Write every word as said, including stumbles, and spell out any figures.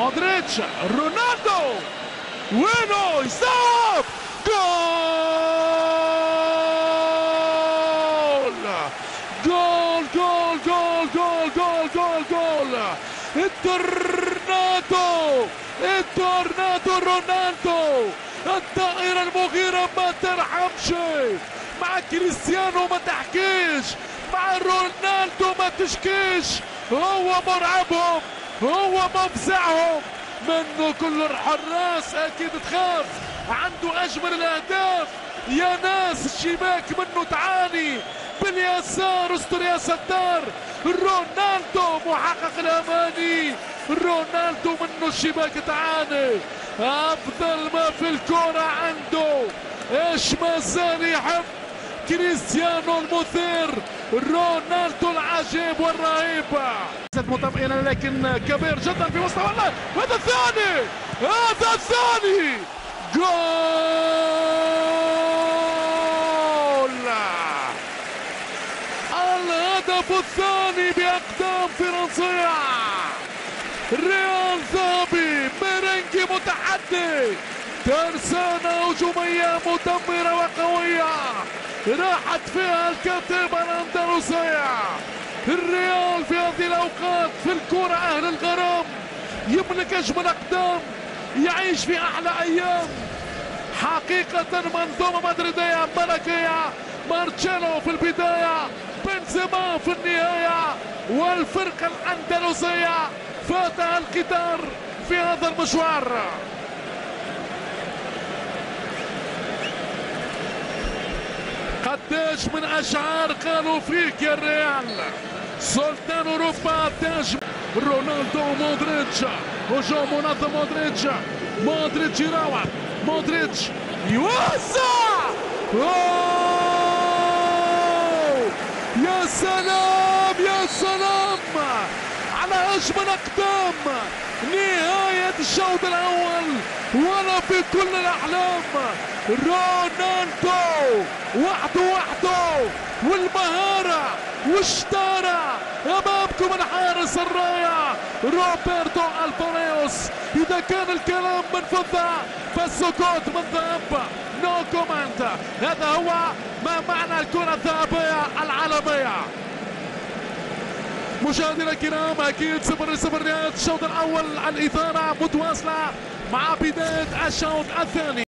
مودريتش، رونالدو، وينو يصاب، جول جول جول جول جول جول جول جول التورنادو التورنادو رونالدو، الطائرة المغيرة ما ترحمش، مع كريستيانو ما تحكيش، مع رونالدو ما تشكيش، هو مرعبهم، هو مفزعهم، منه كل الحراس اكيد تخاف، عنده اجمل الاهداف يا ناس، الشباك منه تعاني، باليسار استر يا ستار، رونالدو محقق الاماني، رونالدو منه الشباك تعاني، افضل ما في الكرة عنده، ايش ما زال يحب كريستيانو المثير، رونالدو العجيب والرهيب، مطمئنا لكن كبير جدا في مستوى الله، هذا الثاني هذا الثاني جول، الهدف الثاني بأقدام فرنسية، ريال ذهبي، ميرينجي متحدي، ترسانة هجومية مدمرة وقوية، راحت فيها الكتيبة الأندلسية، الريال في هذه الأوقات في الكرة أهل الغرام، يملك أجمل أقدام، يعيش في أحلى أيام، حقيقة منظومة مدريدية ملكية، مارتشيلو في البداية، بنزيما في النهاية، والفرقة الأندلسية فاتها القطار في هذا المشوار. قديش من أشعار قالوا فيك يا الريال، سلطان أوروبا تاج، رونالدو، مودريتش، هجوم منظم، مودريتش مودريتش يراوغ، مودريتش يوسع، أوه! يا سلام يا سلام على أجمل أقدام، نهاية الشوط الأول ولا في كل الأحلام، رونالدو وحده وحده، والمهارة والشطارة أمامكم الحارس الرايع روبرتو الفاريوس، إذا كان الكلام من فضة فالسكوت من ذهب، نو كومنت، هذا هو ما معنى الكرة الذهبية العالمية. مشاهدينا الكرام اكيد صفر صفر نهاية الشوط الاول، الاثارة متواصلة مع بداية الشوط الثاني.